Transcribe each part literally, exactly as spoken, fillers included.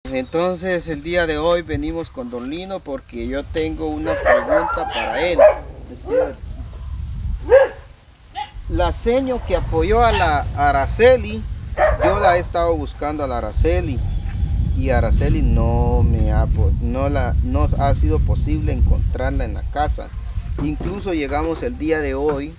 Entonces el día de hoy venimos con Don Lino porque yo tengo una pregunta para él. La seño que apoyó a la Araceli, yo la he estado buscando a la Araceli y Araceli no me ha, no la, no ha sido posible encontrarla en la casa. Incluso llegamos el día de hoy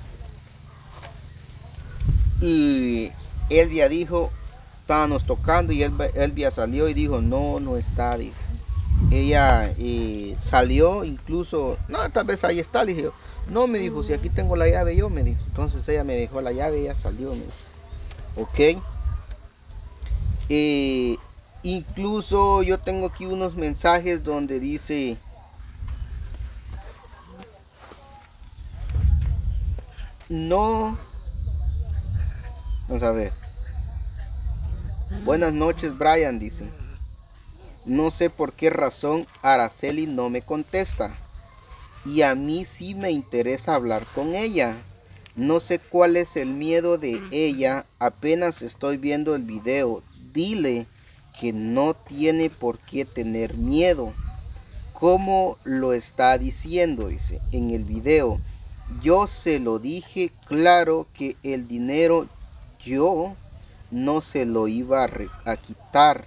y Elvia dijo, estábamos tocando y Elvia, Elvia salió y dijo, no, no está, dijo. Ella eh, salió, incluso, no, tal vez ahí está, le dije, no, me dijo, si aquí tengo la llave yo, me dijo. Entonces ella me dejó la llave y ella salió, me dijo. Ok. Eh, incluso yo tengo aquí unos mensajes donde dice, no, vamos a ver. Buenas noches, Brian, dice. No sé por qué razón Araceli no me contesta. Y a mí sí me interesa hablar con ella. No sé cuál es el miedo de ella. Apenas estoy viendo el video. Dile que no tiene por qué tener miedo. ¿Cómo lo está diciendo? Dice en el video. Yo se lo dije claro que el dinero yo no se lo iba a, a quitar.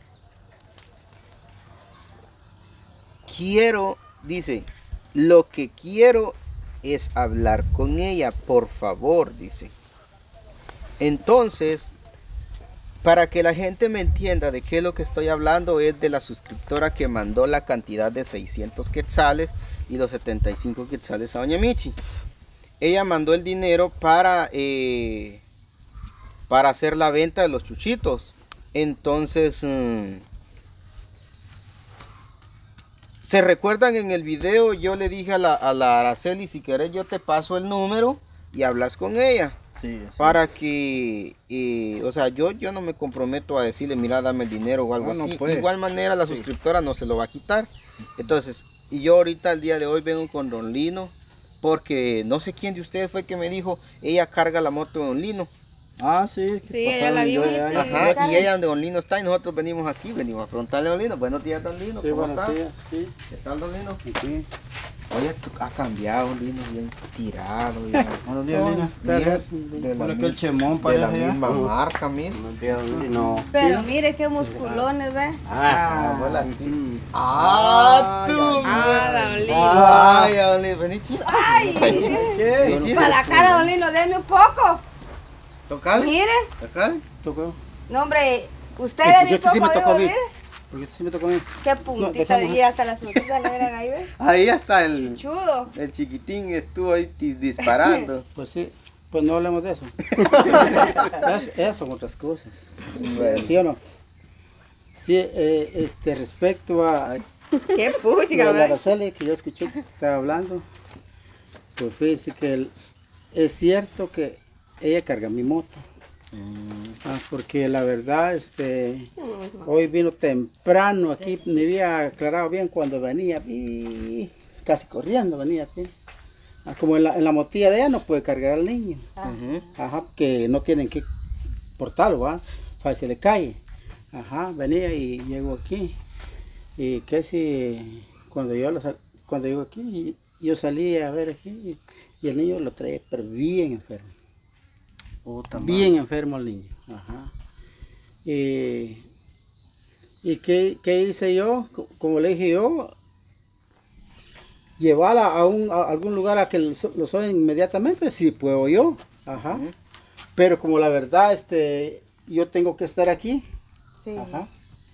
Quiero, dice, lo que quiero es hablar con ella, por favor, dice. Entonces, para que la gente me entienda de qué es lo que estoy hablando, es de la suscriptora que mandó la cantidad de seiscientos quetzales y los setenta y cinco quetzales a doña Michi. Ella mandó el dinero para, eh, para hacer la venta de los chuchitos. Entonces... Mmm, ¿se recuerdan en el video? Yo le dije a la, a la Araceli, si querés yo te paso el número y hablas con ella. Sí, sí. Para que, eh, o sea, yo, yo no me comprometo a decirle, mira, dame el dinero o algo no, así. No de igual manera la sí. suscriptora no se lo va a quitar. Entonces, y yo ahorita el día de hoy vengo con Don Lino, porque no sé quién de ustedes fue que me dijo, ella carga la moto de Don Lino. Ah, sí, sí, ella la vio. Sí, ajá, y ella donde Don Lino está y nosotros venimos aquí, venimos a preguntarle a Don Lino. Buenos días, Don Lino, sí, ¿cómo buenos está? Días, sí. ¿Qué tal, Don Lino? Sí. Oye, tú has cambiado, Don Lino, bien tirado. Ya. Buenos días, Lino. Mira, de la, el chemón de la misma uh. marca, mira. Buenos días, Don Lino. Pero ¿sí? Mire qué musculones, ¿ves? Ah, abuela, ah, sí. Ah, tú. Ah, Don Lino. Ay, Don Lino, vení, chila. Ay, ¿qué? Para la cara, Don Lino, deme un poco. ¿Tocale? Mire. ¿Tocale? ¿Tocó? No, hombre, usted de mi poco, sí me tocó a mí. mire. Porque sí me tocó a mí. Qué puntita, no, y hasta las puntitas le eran ahí, ¿ves? Ahí hasta el... Chudo. El chiquitín estuvo ahí disparando. Pues sí, pues no hablemos de eso. eso. Esas son otras cosas. Bueno. ¿Sí o no? Sí, eh, este, respecto a... Qué puchica, la Araceli que yo escuché que estaba hablando, pues fíjese que el, es cierto que ella carga mi moto. Mm. Ah, porque la verdad, este, mm. hoy vino temprano aquí, me había aclarado bien cuando venía, y casi corriendo venía aquí. Ah, como en la, en la motilla de ella no puede cargar al niño. Ah. Ajá, que no tienen que portarlo, ¿va? Para que se le cae. Ajá, venía y llegó aquí. Y que si cuando yo lo, cuando llego aquí, yo salí a ver aquí y, y el niño lo traía pero bien enfermo. Oh, bien enfermo el niño. Ajá. Y, y ¿qué, qué hice yo? Como le dije yo, llevarla a, un, a algún lugar a que lo, lo soy inmediatamente, si puedo yo. Ajá. Uh-huh. Pero como la verdad, este, yo tengo que estar aquí. Sí. Ajá.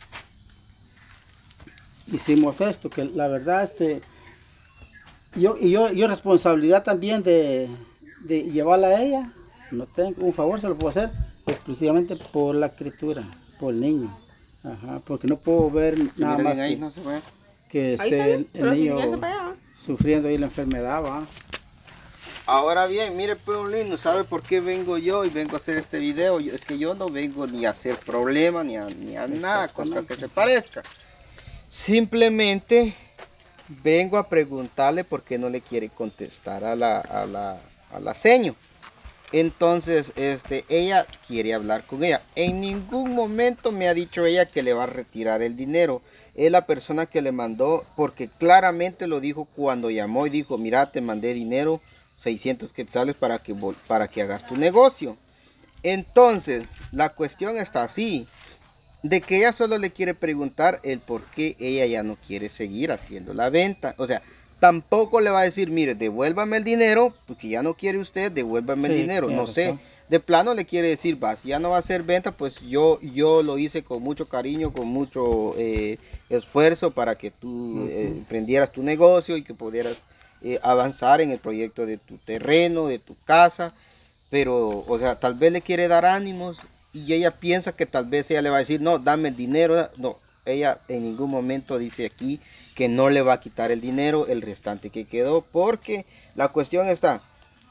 Hicimos esto, que la verdad, este, yo, y yo, yo responsabilidad también de, de llevarla a ella. No tengo, un favor se lo puedo hacer exclusivamente por la escritura, por el niño. Ajá, porque no puedo ver nada más que, no se que esté el, el niño sufriendo ahí la enfermedad, ¿va? Ahora bien, mire, Don Lino, ¿sabe por qué vengo yo y vengo a hacer este video? Yo, es que yo no vengo ni a hacer problema, ni a, ni a nada, cosa que se parezca. Simplemente vengo a preguntarle por qué no le quiere contestar a la, a la, a la seño. Entonces, este, ella quiere hablar con ella. En ningún momento me ha dicho ella que le va a retirar el dinero. Es la persona que le mandó, porque claramente lo dijo cuando llamó y dijo, mira, te mandé dinero, seiscientos quetzales para que, para que hagas tu negocio. Entonces, la cuestión está así, de que ella solo le quiere preguntar el por qué ella ya no quiere seguir haciendo la venta. O sea, tampoco le va a decir, mire, devuélvame el dinero, porque ya no quiere usted, devuélvame Sí, el dinero. No razón. sé, de plano le quiere decir, va, si ya no va a hacer venta, pues yo, yo lo hice con mucho cariño, con mucho eh, esfuerzo para que tú eh, emprendieras tu negocio y que pudieras eh, avanzar en el proyecto de tu terreno, de tu casa. Pero, o sea, tal vez le quiere dar ánimos y ella piensa que tal vez ella le va a decir, no, dame el dinero. No, ella en ningún momento dice aquí que no le va a quitar el dinero, el restante que quedó, porque la cuestión está,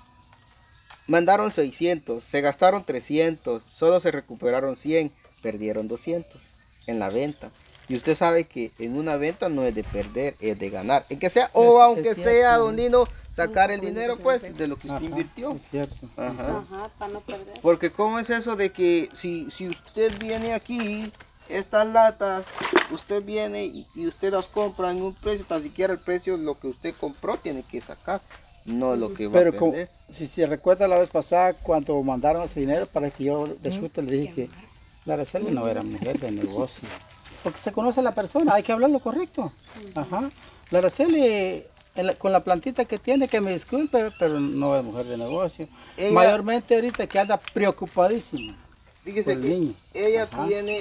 mandaron seiscientos, se gastaron trescientos, solo se recuperaron cien, perdieron doscientos en la venta. Y usted sabe que en una venta no es de perder, es de ganar. En que sea, o Es- aunque es cierto. sea, don Lino, sacar el dinero pues de lo que usted Ajá, invirtió. es cierto. Ajá. Ajá, para no perder. Porque cómo es eso de que si, si usted viene aquí, estas latas, usted viene y, y usted las compra en un precio, tan siquiera el precio lo que usted compró tiene que sacar, no lo que va Pero a como, perder. si se recuerda la vez pasada cuando mandaron ese dinero para que yo de chute le dije que la Araceli no era mujer de negocio. Porque se conoce a la persona, hay que hablar lo correcto. Ajá. La Araceli en la- con la plantita que tiene, que me disculpe, pero no es mujer de negocio. Ella- Mayormente ahorita que anda preocupadísima. Fíjese por el que niño. ella Ajá. tiene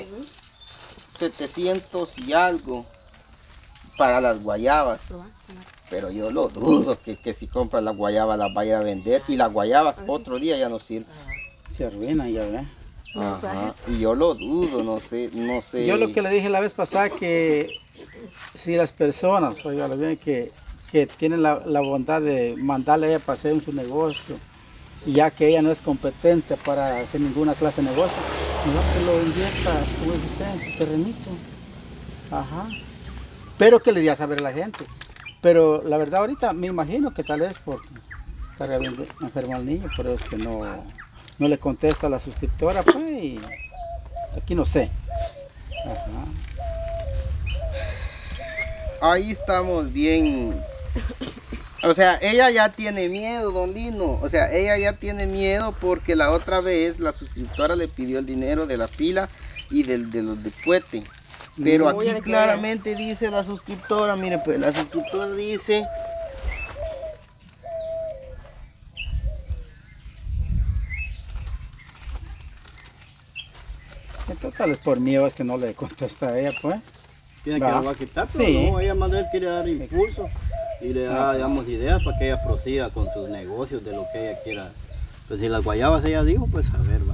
setecientos y algo para las guayabas. Pero yo lo dudo que, que si compra las guayabas las vaya a vender. Y las guayabas otro día ya no sirven. Se arruina, ya ve. Ajá. Y yo lo dudo, no sé, no sé. Yo lo que le dije la vez pasada que si las personas, oiga, bien, que, que tienen la, la bondad de mandarle a ella para hacer en su negocio, y ya que ella no es competente para hacer ninguna clase de negocio, mejor que lo invierta, como dice usted, en su terrenito. Ajá. Pero que le dé a saber a la gente. Pero la verdad ahorita me imagino que tal vez porque está bien enfermo al niño, pero es que no, no le contesta a la suscriptora, pues, y aquí no sé. Ajá. Ahí estamos bien. O sea, ella ya tiene miedo, don Lino. O sea, ella ya tiene miedo porque la otra vez la suscriptora le pidió el dinero de la pila y del, de los de cohete. Pero No, aquí ya me quedé. claramente dice la suscriptora, mire pues, la suscriptora dice... Entonces tal vez por miedo es que no le contesta a ella, pues. Tiene que Va. la va a quitar, pero Sí. no, ella más bien quiere dar impulso y le da, digamos, ideas para que ella prosiga con sus negocios de lo que ella quiera. Pues si las guayabas ella dijo, pues a ver, va.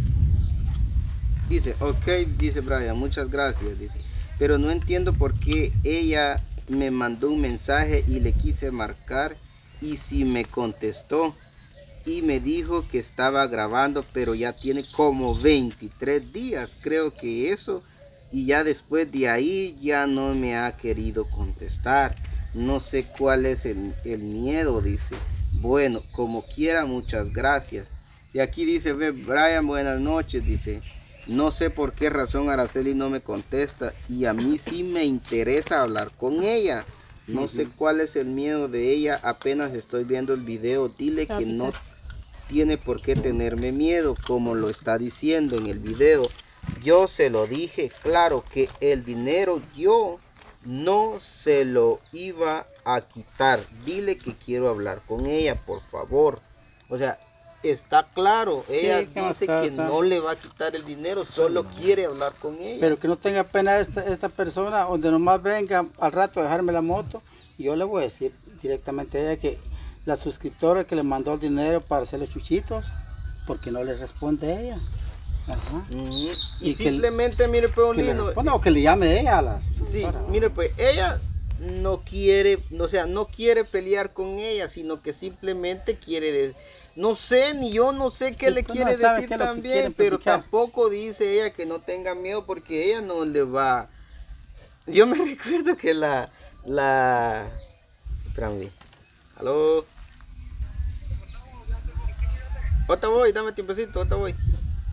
Dice, ok, dice Brian, muchas gracias, dice. Pero no entiendo por qué ella me mandó un mensaje y le quise marcar y si me contestó y me dijo que estaba grabando, pero ya tiene como veintitrés días, creo que eso. Y ya después de ahí ya no me ha querido contestar. No sé cuál es el, el miedo, dice. Bueno, como quiera, muchas gracias. Y aquí dice, ve, Brian, buenas noches, dice. No sé por qué razón Araceli no me contesta y a mí sí me interesa hablar con ella. No sé cuál es el miedo de ella, apenas estoy viendo el video. Dile que no tiene por qué tenerme miedo, como lo está diciendo en el video. Yo se lo dije claro que el dinero yo no se lo iba a quitar. Dile que quiero hablar con ella, por favor. O sea, está claro, ella ¿qué más dice que pasa? no le va a quitar el dinero, solo quiere hablar con ella. Pero que no tenga pena esta, esta persona, donde nomás venga al rato a dejarme la moto, y yo le voy a decir directamente a ella que la suscriptora que le mandó el dinero para hacer los chuchitos, porque no le responde ella. Ajá. Ujú. Y Y que- simplemente, mire, pues, don Que le Lino, responda o que le llame ella a la sí, suscriptora. mire, pues, ella no quiere, o sea, no quiere pelear con ella, sino que simplemente quiere, de- no sé, ni yo no sé qué Sí, le tú no quiere sabes decir qué es lo que también, quieren pero platicar. tampoco dice ella que no tenga miedo porque ella no le va. Yo me recuerdo que la, la, espérame, aló. Ahorita voy, dame tiempecito, ahorita voy.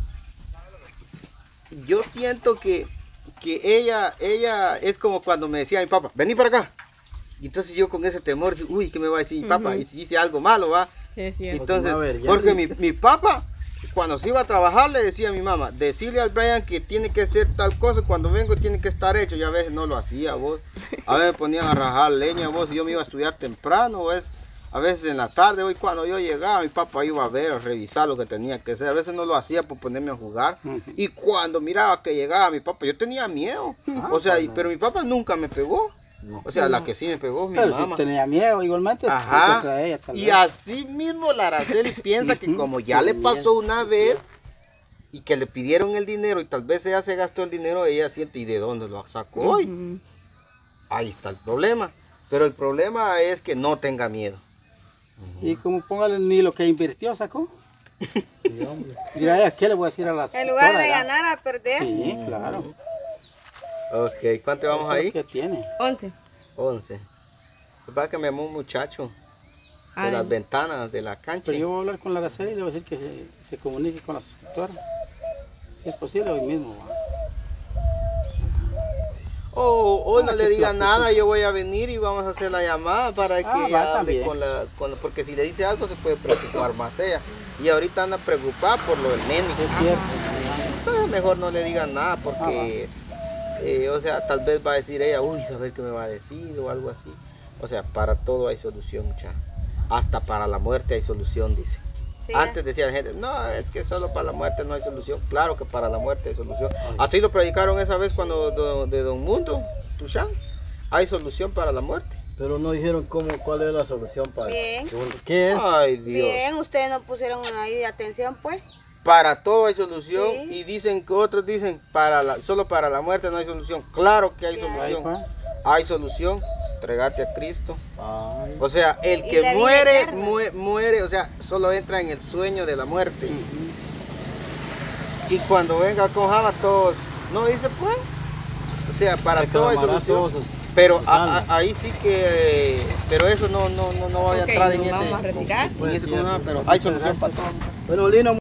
Yo siento que, que ella, ella es como cuando me decía mi papá, vení para acá. Y entonces yo con ese temor, uy, ¿qué me va a decir mi papá? Ujú. Y si hice algo malo, va. Sí, es cierto. Entonces, A ver, ya porque vi. mi, mi papá, cuando se iba a trabajar, le decía a mi mamá, decirle al Brian que tiene que hacer tal cosa, cuando vengo tiene que estar hecho. Y a veces no lo hacía, vos. A veces me ponían a rajar leña, vos, y yo me iba a estudiar temprano, vos. A veces en la tarde, hoy cuando yo llegaba, mi papá iba a ver, a revisar lo que tenía que hacer. A veces no lo hacía por ponerme a jugar. Ujú. Y cuando miraba que llegaba mi papá, yo tenía miedo. Ah, o sea, pues y- no. pero mi papá nunca me pegó. No. O sea, la que sí me pegó es mi Pero mamá. si tenía miedo, igualmente, Ajá. sí, contra ella tal Y vez. así mismo la Araceli piensa que Ujú. como ya le Qué pasó bien, una sí. vez y que le pidieron el dinero y tal vez ella se gastó el dinero, ella siente, ¿y de dónde lo sacó hoy? Ujú. Ahí está el problema. Pero el problema es que no tenga miedo. Y como póngale ni lo que invirtió sacó. Sí, hombre. Dirá ella, ¿qué le voy a decir a las En lugar de doctoras, ya? ganar a perder. Sí, claro. Ok, ¿cuánto vamos Eso es lo ahí? que tiene. once. once. Para que me llamó un muchacho de Ay. las ventanas de la cancha. Pero yo voy a hablar con la Araceli y le voy a decir que se, se comunique con la suscriptora. Si es posible, hoy mismo. ¿va? O hoy no Ah, le qué diga plástico. nada, yo voy a venir y vamos a hacer la llamada para que Ah, ella va, hable también. con la, con la- porque si le dice algo se puede preocupar más ella. Y ahorita anda preocupada por lo del nene. Es cierto. Entonces mejor no le digan nada porque, eh, o sea, tal vez va a decir ella, uy, saber qué me va a decir o algo así. O sea, para todo hay solución, muchacha. Hasta para la muerte hay solución, dice. Sí, Antes decía la gente, no, es que solo para la muerte no hay solución. Claro que para la muerte hay solución. Así lo predicaron esa vez cuando do- de Don Mundo, Tushán. Hay solución para la muerte. Pero no dijeron cómo, cuál es la solución para Bien. ¿Qué es? Ay, Dios. Bien, ustedes no pusieron ahí atención, pues. Para todo hay solución. Sí. Y dicen que otros dicen, para la, solo para la muerte no hay solución. Claro que hay Sí, Ahí solución. fue. Hay solución. Entregate a Cristo. Ay, O sea, el Y que la vida muere, eterna. mue- muere, o sea, solo entra en el sueño de la muerte. Y cuando venga con Jama, todos, no dice pues. O sea, para se todo hay clamará solución. todos sus- Pero sus a- almas. a- ahí sí que, pero eso no, no, no, no voy a Ok, entrar en nos ese, vamos a retirar. en ese Pues, como nada, cierto. pero hay solución para todo. Bueno, Lino,